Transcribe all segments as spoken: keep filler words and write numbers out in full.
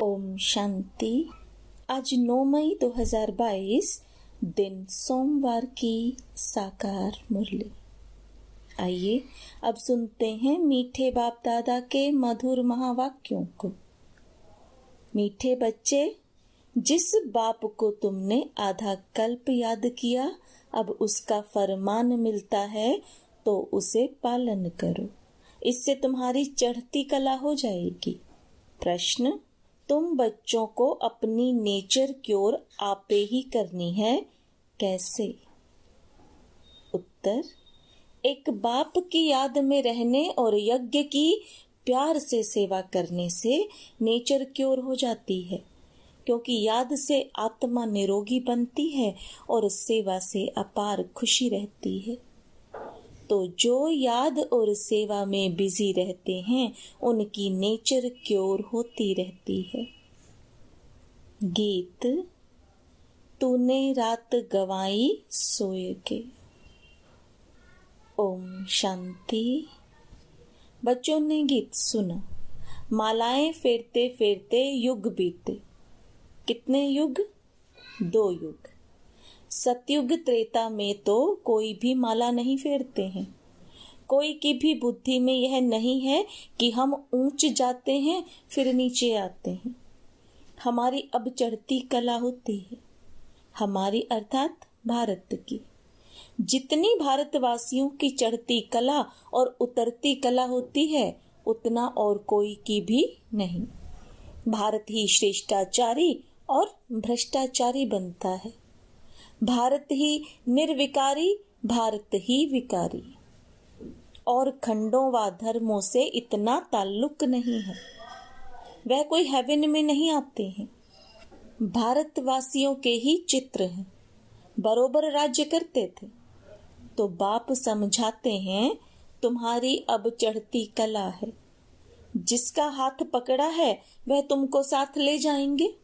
ओम शांति। आज नौ मई दो हज़ार बाईस दिन सोमवार की साकार मुरली। आइए अब सुनते हैं मीठे बाप दादा के मधुर महावाक्यों को। मीठे बच्चे, जिस बाप को तुमने आधा कल्प याद किया, अब उसका फरमान मिलता है तो उसे पालन करो। इससे तुम्हारी चढ़ती कला हो जाएगी। प्रश्न: तुम बच्चों को अपनी नेचर क्योर आपे ही करनी है, कैसे? उत्तर: एक बाप की याद में रहने और यज्ञ की प्यार से सेवा करने से नेचर क्योर हो जाती है, क्योंकि याद से आत्मा निरोगी बनती है और सेवा से अपार खुशी रहती है। तो जो याद और सेवा में बिजी रहते हैं, उनकी नेचर क्योर होती रहती है। गीत: तूने रात गवाई सोए के। ओम शांति। बच्चों ने गीत सुना। मालाएं फेरते फेरते युग बीते। कितने युग? दो युग। सतयुग त्रेता में तो कोई भी माला नहीं फेरते हैं। कोई की भी बुद्धि में यह नहीं है कि हम ऊंच जाते हैं फिर नीचे आते हैं। हमारी अब चढ़ती कला होती है, हमारी अर्थात भारत की। जितनी भारतवासियों की चढ़ती कला और उतरती कला होती है, उतना और कोई की भी नहीं। भारत ही श्रेष्ठाचारी और भ्रष्टाचारी बनता है। भारत ही निर्विकारी, भारत ही विकारी। और खंडों व धर्मों से इतना ताल्लुक नहीं है। वह कोई हेवन में नहीं आते हैं। भारतवासियों के ही चित्र हैं। बरोबर राज्य करते थे। तो बाप समझाते हैं, तुम्हारी अब चढ़ती कला है। जिसका हाथ पकड़ा है वह तुमको साथ ले जाएंगे।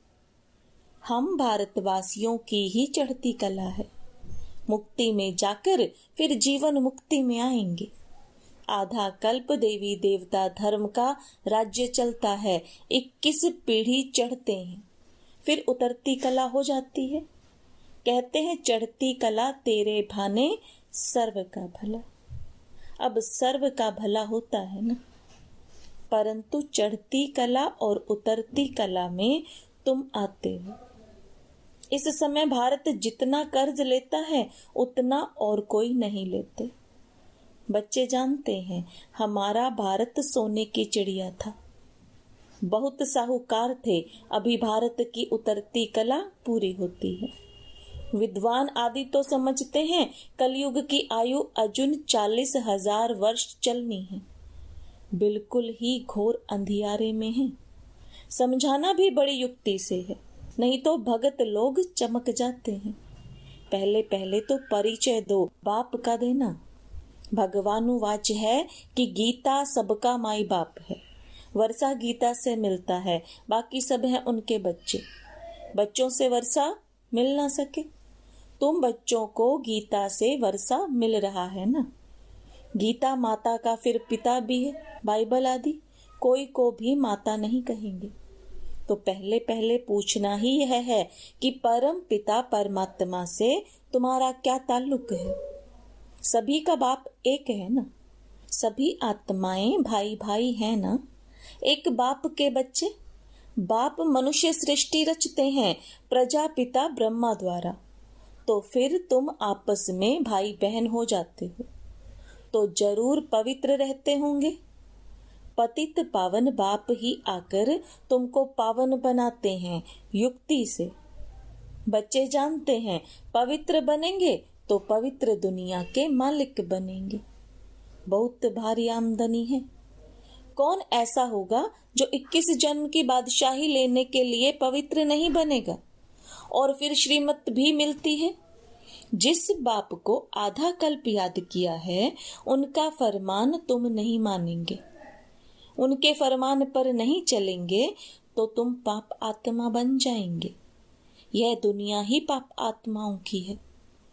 हम भारतवासियों की ही चढ़ती कला है। मुक्ति में जाकर फिर जीवन मुक्ति में आएंगे। आधा कल्प देवी देवता धर्म का राज्य चलता है। इक्कीस पीढ़ी चढ़ते हैं, फिर उतरती कला हो जाती है। कहते हैं चढ़ती कला तेरे भाने सर्व का भला। अब सर्व का भला होता है ना, परंतु चढ़ती कला और उतरती कला में तुम आते हो। इस समय भारत जितना कर्ज लेता है उतना और कोई नहीं लेते। बच्चे जानते हैं, हमारा भारत सोने की चिड़िया था। बहुत साहूकार थे। अभी भारत की उतरती कला पूरी होती है। विद्वान आदि तो समझते हैं कलयुग की आयु अजुन चालीस हजार वर्ष चलनी है। बिल्कुल ही घोर अंधियारे में है। समझाना भी बड़ी युक्ति से है, नहीं तो भगत लोग चमक जाते हैं। पहले पहले तो परिचय दो बाप का देना। भगवानुवाच है कि गीता सबका माई बाप है। वर्षा गीता से मिलता है, बाकी सब है उनके बच्चे। बच्चों से वर्षा मिल ना सके। तुम बच्चों को गीता से वर्षा मिल रहा है ना। गीता माता का फिर पिता भी है। बाइबल आदि कोई को भी माता नहीं कहेंगे। तो पहले पहले पूछना ही यह है कि परम पिता परमात्मा से तुम्हारा क्या ताल्लुक है। सभी का बाप एक है ना। सभी आत्माएं भाई भाई हैं ना। एक बाप के बच्चे। बाप मनुष्य सृष्टि रचते हैं प्रजापिता ब्रह्मा द्वारा। तो फिर तुम आपस में भाई बहन हो जाते हो, तो जरूर पवित्र रहते होंगे। पतित पावन बाप ही आकर तुमको पावन बनाते हैं युक्ति से। बच्चे जानते हैं, पवित्र बनेंगे तो पवित्र दुनिया के मालिक बनेंगे। बहुत भारी आमदनी है। कौन ऐसा होगा जो इक्कीस जन्म की बादशाही लेने के लिए पवित्र नहीं बनेगा? और फिर श्रीमत भी मिलती है। जिस बाप को आधा कल्प याद किया है, उनका फरमान तुम नहीं मानेंगे, उनके फरमान पर नहीं चलेंगे तो तुम पाप आत्मा बन जाएंगे। यह दुनिया ही पाप आत्माओं की है।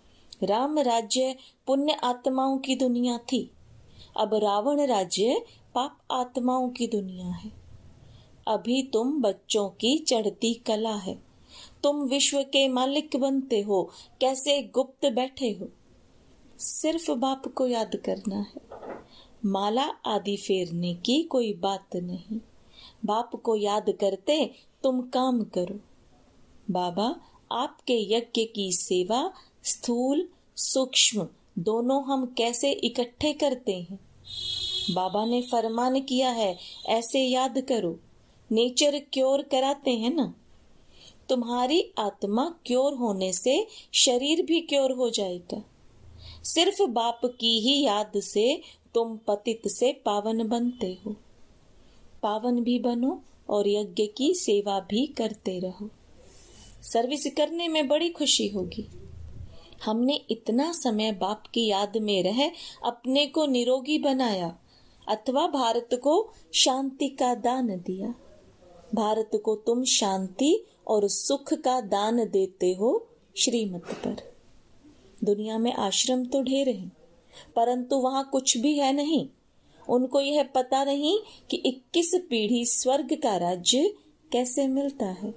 राम राज्य पुण्य आत्माओं की दुनिया थी। अब रावण राज्य पाप आत्माओं की दुनिया है। अभी तुम बच्चों की चढ़ती कला है। तुम विश्व के मालिक बनते हो, कैसे गुप्त बैठे हो। सिर्फ बाप को याद करना है, माला आदि फेरने की कोई बात नहीं। बाप को याद करते तुम काम करो। बाबा, आपके यज्ञ की सेवा स्थूल सूक्ष्म दोनों हम कैसे इकट्ठे करते हैं। बाबा ने फरमान किया है, ऐसे याद करो। नेचर क्योर कराते हैं ना। तुम्हारी आत्मा क्योर होने से शरीर भी क्योर हो जाएगा। सिर्फ बाप की ही याद से तुम पतित से पावन बनते हो। पावन भी बनो और यज्ञ की सेवा भी करते रहो। सर्विस करने में बड़ी खुशी होगी। हमने इतना समय बाप की याद में रह अपने को निरोगी बनाया, अथवा भारत को शांति का दान दिया। भारत को तुम शांति और सुख का दान देते हो श्रीमत पर। दुनिया में आश्रम तो ढेर हैं, परंतु वहां कुछ भी है नहीं। उनको यह पता नहीं कि इक्कीस पीढ़ी स्वर्ग का राज्य कैसे मिलता है।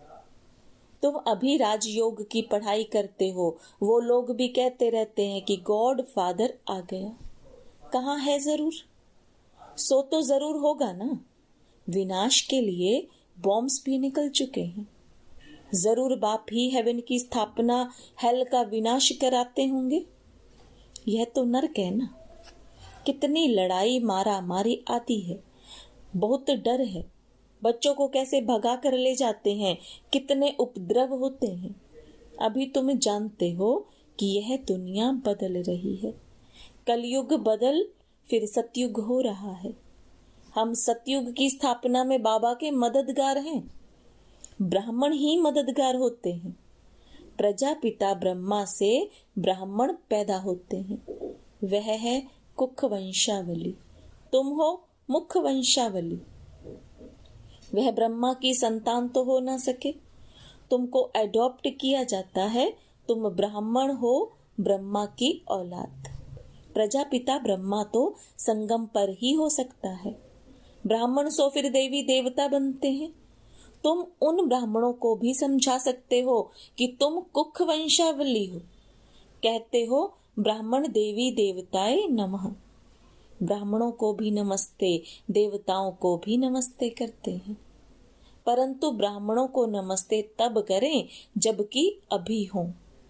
तुम अभी राजयोग की पढ़ाई करते हो, वो लोग भी कहते रहते हैं कि गॉड फादर आ गया। कहाँ है? जरूर सो तो जरूर होगा ना। विनाश के लिए बॉम्ब्स भी निकल चुके हैं। जरूर बाप ही हेवन की स्थापना, हेल का विनाश कराते होंगे। यह तो नरक है ना। कितनी लड़ाई मारा मारी आती है, बहुत डर है। बच्चों को कैसे भगा कर ले जाते हैं, कितने उपद्रव होते हैं। अभी तुम जानते हो कि यह दुनिया बदल रही है। कलयुग बदल फिर सतयुग हो रहा है। हम सतयुग की स्थापना में बाबा के मददगार हैं। ब्राह्मण ही मददगार होते हैं। प्रजापिता ब्रह्मा से ब्राह्मण पैदा होते हैं। वह है कुख वंशावली, तुम हो मुख वंशावली। वह ब्रह्मा की संतान तो हो ना सके, तुमको एडॉप्ट किया जाता है। तुम ब्राह्मण हो, ब्रह्मा की औलाद। प्रजापिता ब्रह्मा तो संगम पर ही हो सकता है। ब्राह्मण सो फिर देवी देवता बनते हैं। तुम उन ब्राह्मणों को भी समझा सकते हो कि तुम कुख वंशावली हो। कहते हो ब्राह्मण देवी देवताए नमः। ब्राह्मणों को भी नमस्ते, देवताओं को भी नमस्ते करते हैं। परंतु ब्राह्मणों को नमस्ते तब करें जबकि अभी हों।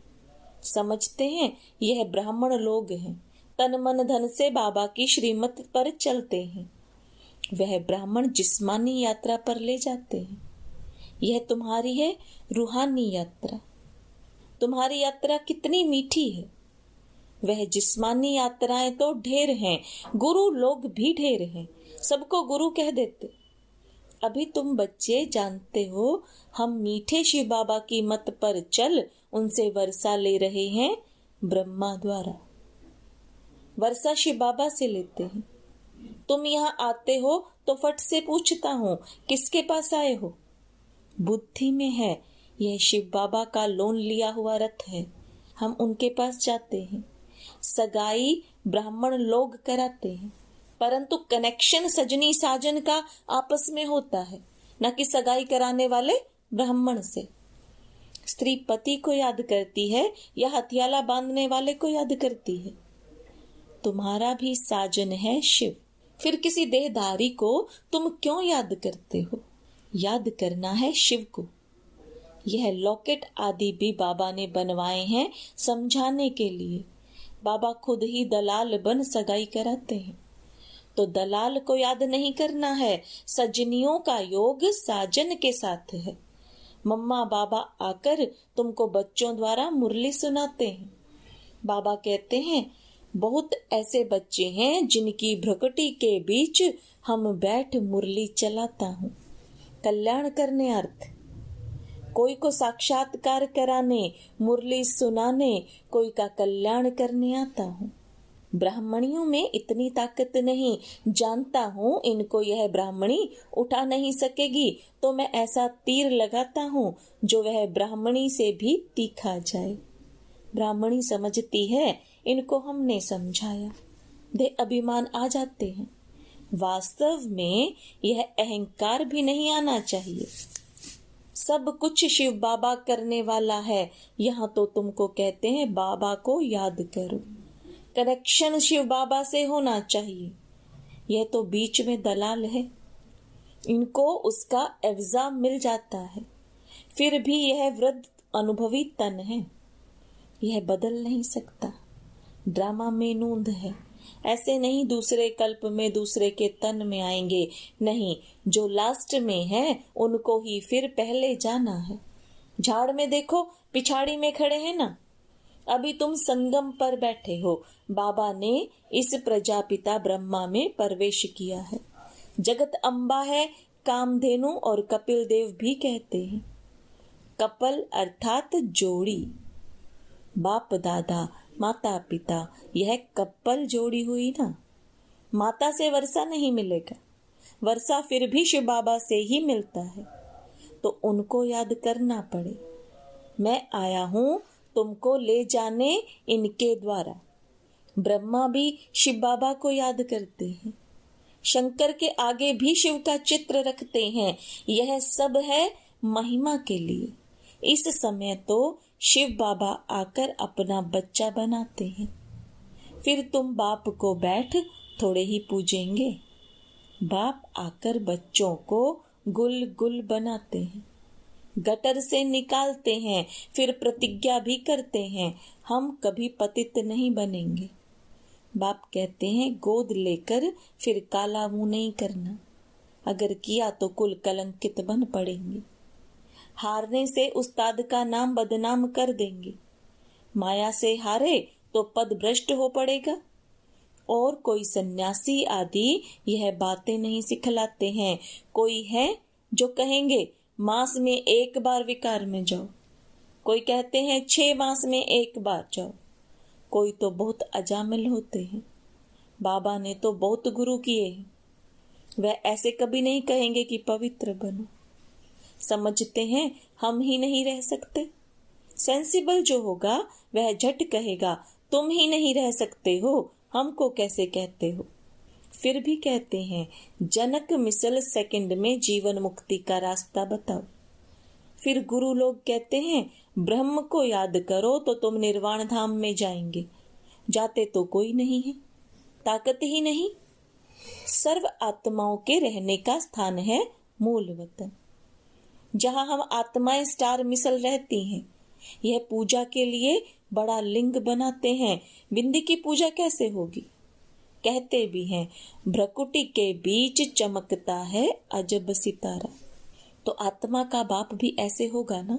समझते हैं यह ब्राह्मण लोग हैं, तन मन धन से बाबा की श्रीमत पर चलते हैं। वह ब्राह्मण जिस्मानी यात्रा पर ले जाते हैं। यह तुम्हारी है रूहानी यात्रा। तुम्हारी यात्रा कितनी मीठी है। वह जिस्मानी यात्राएं तो ढेर हैं, गुरु लोग भी ढेर हैं, सबको गुरु कह देते। अभी तुम बच्चे जानते हो हम मीठे शिव बाबा की मत पर चल उनसे वर्षा ले रहे हैं। ब्रह्मा द्वारा वर्षा शिव बाबा से लेते हैं। तुम यहाँ आते हो तो फट से पूछता हूँ किसके पास आए हो। बुद्धि में है यह शिव बाबा का लोन लिया हुआ रथ है। हम उनके पास जाते हैं। सगाई ब्राह्मण लोग कराते हैं, परंतु कनेक्शन सजनी साजन का आपस में होता है, न कि सगाई कराने वाले ब्राह्मण से। स्त्री पति को याद करती है या हथियाला बांधने वाले को याद करती है। तुम्हारा भी साजन है शिव, फिर किसी देहधारी को तुम क्यों याद करते हो। याद करना है शिव को। यह लॉकेट आदि भी बाबा ने बनवाए हैं समझाने के लिए। बाबा खुद ही दलाल बन सगाई कराते हैं, तो दलाल को याद नहीं करना है। सजनियों का योग साजन के साथ है। मम्मा बाबा आकर तुमको बच्चों द्वारा मुरली सुनाते हैं। बाबा कहते हैं बहुत ऐसे बच्चे हैं जिनकी भ्रकुटी के बीच हम बैठ मुरली चलाता हूँ। कल्याण करने अर्थ, कोई को साक्षात्कार कराने, मुरली सुनाने, कोई का कल्याण करने आता हूँ। ब्राह्मणियों में इतनी ताकत नहीं, जानता हूँ इनको यह ब्राह्मणी उठा नहीं सकेगी, तो मैं ऐसा तीर लगाता हूँ जो वह ब्राह्मणी से भी तीखा जाए। ब्राह्मणी समझती है, इनको हमने समझाया। दे अभिमान आ जाते हैं। वास्तव में यह अहंकार भी नहीं आना चाहिए। सब कुछ शिव बाबा करने वाला है, यहाँ तो तुमको कहते हैं बाबा को याद करो। कनेक्शन शिव बाबा से होना चाहिए। यह तो बीच में दलाल है, इनको उसका एवजा मिल जाता है। फिर भी यह वृद्ध अनुभवी तन है, यह बदल नहीं सकता। ड्रामा में नूंद है, ऐसे नहीं दूसरे कल्प में दूसरे के तन में आएंगे। नहीं, जो लास्ट में है उनको ही फिर पहले जाना है। झाड़ में देखो, पिछाड़ी में खड़े हैं ना। अभी तुम संगम पर बैठे हो। बाबा ने इस प्रजापिता ब्रह्मा में प्रवेश किया है। जगत अम्बा है, कामधेनु और कपिल देव भी कहते हैं। कपल अर्थात जोड़ी, बाप दादा माता पिता, यह कपल जोड़ी हुई ना। माता से वर्षा नहीं मिलेगा, वर्षा फिर भी शिव बाबा से ही मिलता है, तो उनको याद करना पड़े। मैं आया हूं तुमको ले जाने इनके द्वारा। ब्रह्मा भी शिव बाबा को याद करते हैं, शंकर के आगे भी शिव का चित्र रखते हैं। यह सब है महिमा के लिए। इस समय तो शिव बाबा आकर अपना बच्चा बनाते हैं, फिर तुम बाप को बैठ थोड़े ही पूजेंगे। बाप आकर बच्चों को गुल गुल बनाते हैं, गटर से निकालते हैं, फिर प्रतिज्ञा भी करते हैं, हम कभी पतित नहीं बनेंगे। बाप कहते हैं गोद लेकर फिर काला मुंह नहीं करना, अगर किया तो कुल कलंकित बन पड़ेंगे। हारने से उस्ताद का नाम बदनाम कर देंगे। माया से हारे तो पद भ्रष्ट हो पड़ेगा। और कोई सन्यासी आदि यह बातें नहीं सिखलाते हैं। कोई है जो कहेंगे मास में एक बार विकार में जाओ, कोई कहते हैं छह मास में एक बार जाओ, कोई तो बहुत अजामिल होते हैं। बाबा ने तो बहुत गुरु किए हैं, वह ऐसे कभी नहीं कहेंगे कि पवित्र बनो। समझते हैं हम ही नहीं रह सकते। सेंसिबल जो होगा वह झट कहेगा तुम ही नहीं रह सकते हो, हमको कैसे कहते हो। फिर भी कहते हैं जनक मिसल सेकंड में जीवन मुक्ति का रास्ता बताओ। फिर गुरु लोग कहते हैं ब्रह्म को याद करो तो तुम निर्वाण धाम में जाएंगे। जाते तो कोई नहीं है, ताकत ही नहीं। सर्व आत्माओं के रहने का स्थान है मूल वतन, जहां हम आत्माएं स्टार मिसल रहती हैं। यह पूजा के लिए बड़ा लिंग बनाते हैं। बिंदी की पूजा कैसे होगी? कहते भी हैं भ्रकुटी के बीच चमकता है अजब सितारा। तो आत्मा का बाप भी ऐसे होगा ना।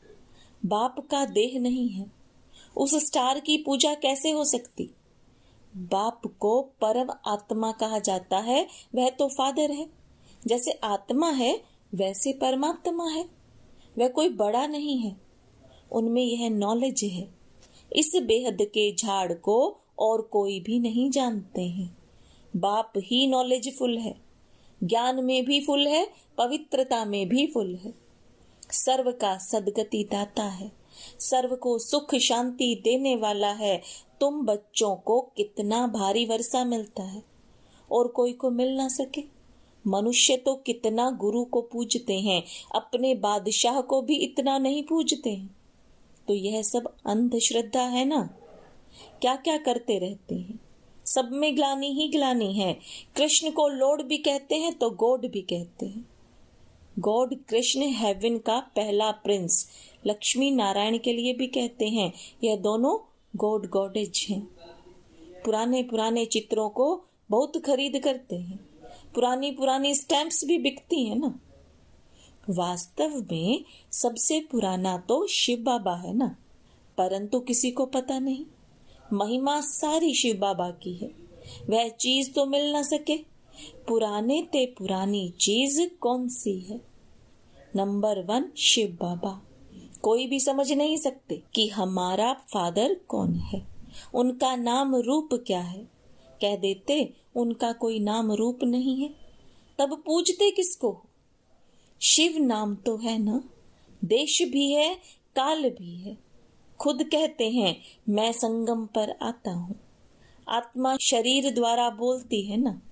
बाप का देह नहीं है, उस स्टार की पूजा कैसे हो सकती? बाप को परम आत्मा कहा जाता है, वह तो फादर है। जैसे आत्मा है वैसे परमात्मा है, वह कोई बड़ा नहीं है। उनमें यह नॉलेज है। इस बेहद के झाड़ को और कोई भी नहीं जानते हैं। बाप ही नॉलेजफुल है, ज्ञान में भी फुल है, पवित्रता में भी फुल है। सर्व का सदगति दाता है, सर्व को सुख शांति देने वाला है। तुम बच्चों को कितना भारी वर्षा मिलता है और कोई को मिल ना सके। मनुष्य तो कितना गुरु को पूजते हैं, अपने बादशाह को भी इतना नहीं पूजते हैं। तो यह सब अंधश्रद्धा है ना। क्या क्या करते रहते हैं, सब में ग्लानी ही ग्लानी है। कृष्ण को लॉर्ड भी कहते हैं तो गॉड भी कहते हैं। गॉड कृष्ण हेवन का पहला प्रिंस, लक्ष्मी नारायण के लिए भी कहते हैं। यह दोनों गॉड गॉडेज हैं। पुराने पुराने चित्रों को बहुत खरीद करते हैं, पुरानी पुरानी स्टैंप्स भी बिकती हैं ना। वास्तव में सबसे पुराना तो शिव बाबा है ना, परंतु किसी को पता नहीं। महिमा सारी शिव बाबा की है, वह चीज तो मिल ना सके। पुराने ते पुरानी चीज कौन सी है? Number one Shiv Baba. कोई भी समझ नहीं सकते कि हमारा फादर कौन है, उनका नाम रूप क्या है। कह देते उनका कोई नाम रूप नहीं है, तब पूजते किसको? शिव नाम तो है ना। देश भी है, काल भी है। खुद कहते हैं मैं संगम पर आता हूँ। आत्मा शरीर द्वारा बोलती है ना।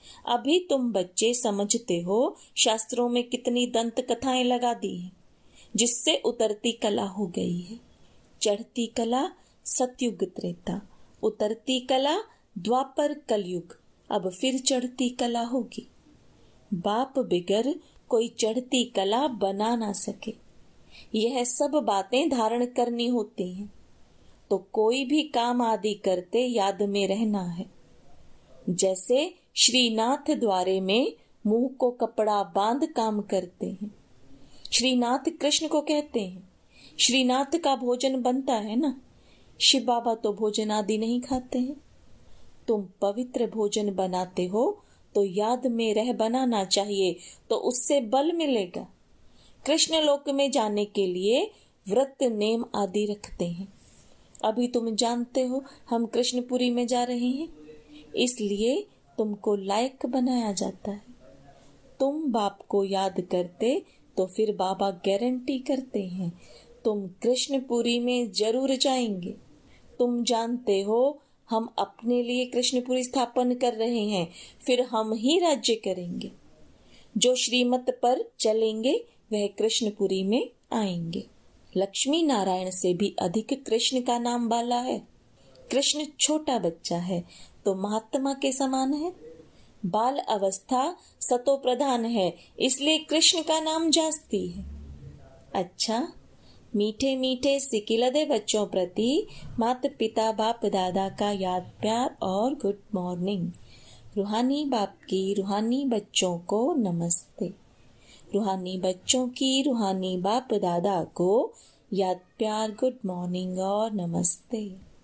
अभी तुम बच्चे समझते हो शास्त्रों में कितनी दंत कथाएं लगा दी हैं, जिससे उतरती कला हो गई है। चढ़ती कला सतयुग त्रेता, उतरती कला द्वापर कलयुग, अब फिर चढ़ती कला होगी। बाप बिगर कोई चढ़ती कला बना ना सके। यह सब बातें धारण करनी होती हैं। तो कोई भी काम आदि करते याद में रहना है। जैसे श्रीनाथ द्वारे में मुंह को कपड़ा बांध काम करते हैं। श्रीनाथ कृष्ण को कहते हैं। श्रीनाथ का भोजन बनता है ना। शिव बाबा तो भोजन आदि नहीं खाते हैं। तुम पवित्र भोजन बनाते हो तो याद में रह बनाना चाहिए, तो उससे बल मिलेगा। कृष्ण लोक में जाने के लिए व्रत नेम आदि रखते हैं। अभी तुम जानते हो हम कृष्णपुरी में जा रहे हैं, इसलिए तुमको लायक बनाया जाता है। तुम बाप को याद करते तो फिर बाबा गारंटी करते हैं तुम कृष्णपुरी में जरूर जाएंगे। तुम जानते हो हम अपने लिए कृष्णपुरी स्थापन कर रहे हैं, फिर हम ही राज्य करेंगे। जो श्रीमत पर चलेंगे वह कृष्णपुरी में आएंगे। लक्ष्मी नारायण से भी अधिक कृष्ण का नाम वाला है। कृष्ण छोटा बच्चा है तो महात्मा के समान है। बाल अवस्था सतो प्रधान है, इसलिए कृष्ण का नाम जास्ती है। अच्छा, मीठे मीठे सिकिलदे बच्चों प्रति माता पिता बाप दादा का याद प्यार और गुड मॉर्निंग। रूहानी बाप की रूहानी बच्चों को नमस्ते। रूहानी बच्चों की रूहानी बाप दादा को याद प्यार गुड मॉर्निंग और नमस्ते।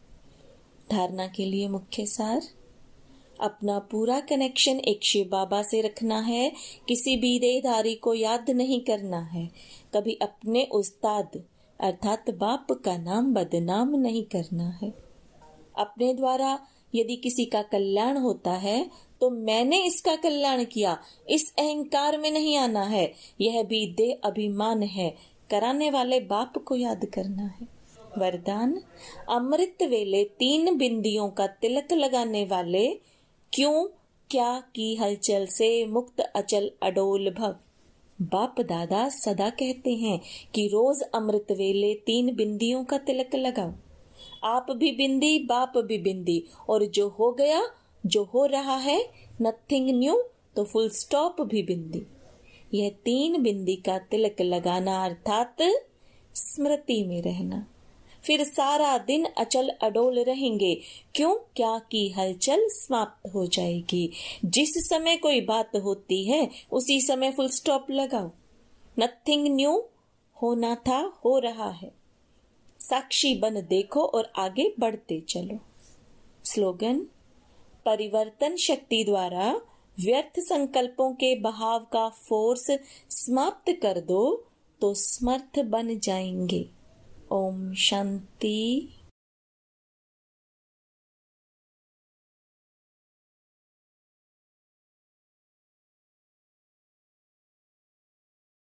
धारणा के लिए मुख्य सार, अपना पूरा कनेक्शन एक शिव बाबा से रखना है। किसी भी देहधारी को याद नहीं करना है। कभी अपने उस्ताद अर्थात बाप का नाम बदनाम नहीं करना है। अपने द्वारा यदि किसी का कल्याण होता है तो मैंने इसका कल्याण किया, इस अहंकार में नहीं आना है। यह भी देह अभिमान है। कराने वाले बाप को याद करना है। वरदान, अमृत वेले तीन बिंदियों का तिलक लगाने वाले क्यों क्या की हलचल से मुक्त अचल अडोल भव। बाप दादा सदा कहते हैं कि रोज अमृत वेले तीन बिंदियों का तिलक लगाओ। आप भी बिंदी, बाप भी बिंदी, और जो हो गया, जो हो रहा है, नथिंग न्यू, तो फुल स्टॉप भी बिंदी। यह तीन बिंदी का तिलक लगाना अर्थात स्मृति में रहना। फिर सारा दिन अचल अडोल रहेंगे। क्यों क्या की हलचल समाप्त हो जाएगी। जिस समय कोई बात होती है उसी समय फुल स्टॉप लगाओ। नथिंग न्यू, होना था हो रहा है। साक्षी बन देखो और आगे बढ़ते चलो। स्लोगन, परिवर्तन शक्ति द्वारा व्यर्थ संकल्पों के बहाव का फोर्स समाप्त कर दो तो समर्थ बन जाएंगे। ओम शांति।